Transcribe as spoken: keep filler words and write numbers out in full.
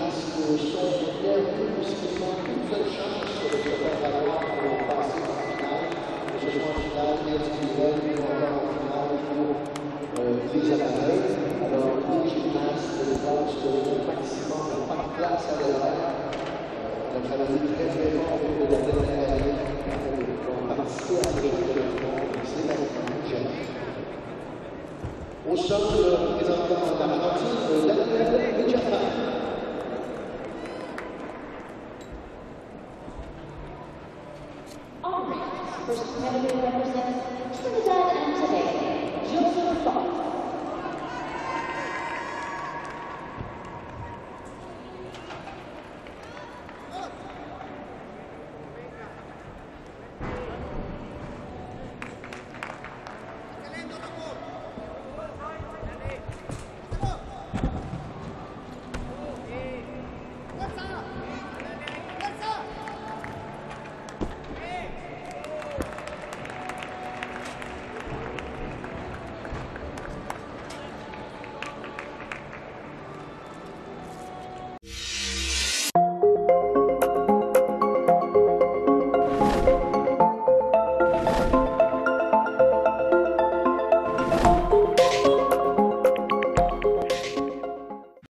gymnastes sont bienvenus puisqu'ils ont une seule chance de se faire valoir pour passer en finale, que ce soit en finale individuelle ou encore en finale pour euh, les appareils. Alors, les gymnastes pensent au maximum de pas de place à l'horaire. On a travaillé très très fort au cours de la dernière année pour participer à des jeux de monde. C'est la challenge. Au sol, le représentant d'Argentine, Daniel Japan.